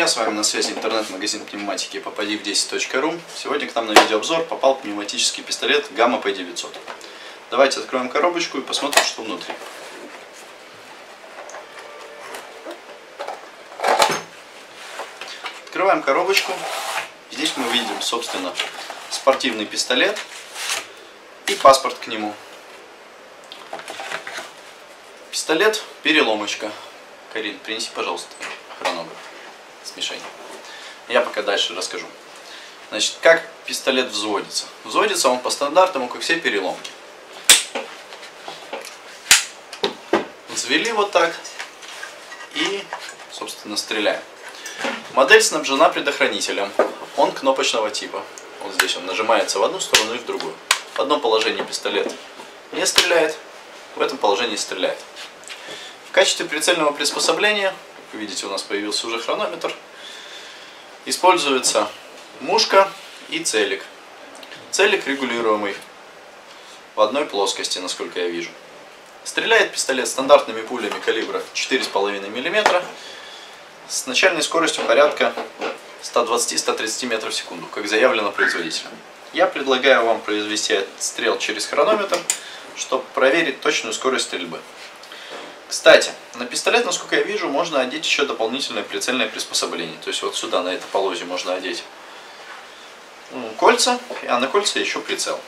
друзья, с вами на связи интернет-магазин пневматики попади-в10.ру. Сегодня к нам на видеообзор попал пневматический пистолет Gamma P900. Давайте откроем коробочку и посмотрим, что внутри. Открываем коробочку. Здесь мы видим, собственно, спортивный пистолет и паспорт к нему. Пистолет переломочка. Карин, принеси, пожалуйста, хронограф. Смешение. Я пока дальше расскажу. Значит, как пистолет взводится? Взводится он по стандартному, как все переломки. Взвели вот так и, собственно, стреляем. Модель снабжена предохранителем. Он кнопочного типа. Вот здесь он нажимается в одну сторону и в другую. В одном положении пистолет не стреляет, в этом положении стреляет. В качестве прицельного приспособления, как вы видите, у нас появился уже хронометр, используется мушка и целик. Целик регулируемый в одной плоскости, насколько я вижу. Стреляет пистолет стандартными пулями калибра 4,5 мм с начальной скоростью порядка 120-130 метров в секунду, как заявлено производителем. Я предлагаю вам произвести отстрел через хронометр, чтобы проверить точную скорость стрельбы. Кстати, на пистолет, насколько я вижу, можно одеть еще дополнительное прицельное приспособление. То есть вот сюда, на это полозье, можно одеть кольца, а на кольца еще прицел.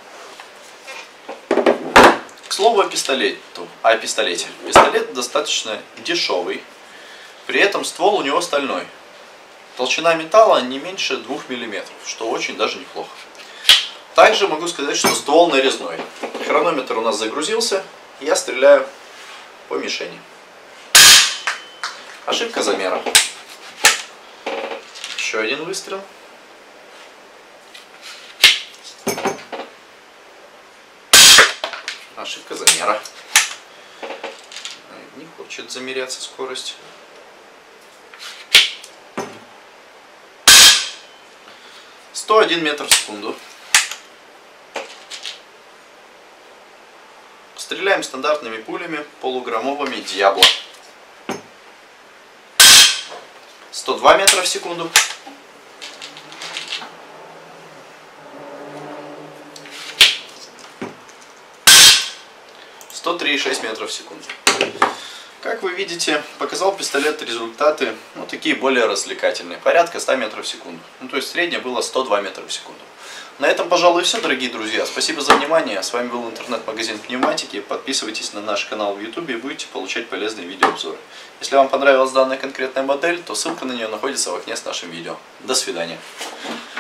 К слову о пистолете. Пистолет достаточно дешевый, при этом ствол у него стальной. Толщина металла не меньше 2 мм, что очень даже неплохо. Также могу сказать, что ствол нарезной. Хронометр у нас загрузился, я стреляю по мишени. Ошибка замера. Еще один выстрел. Ошибка замера. Не хочет замеряться скорость. — 101 метр в секунду. Стреляем стандартными пулями полуграммовыми Diablo. 102 метра в секунду. — 103,6 метров в секунду. Как вы видите, показал пистолет результаты, такие более развлекательные, порядка 100 метров в секунду. То есть среднее было 102 метра в секунду. На этом, пожалуй, все, дорогие друзья. Спасибо за внимание. С вами был интернет-магазин пневматики. Подписывайтесь на наш канал в YouTube и будете получать полезные видеообзоры. Если вам понравилась данная конкретная модель, то ссылка на нее находится в окне с нашим видео. До свидания.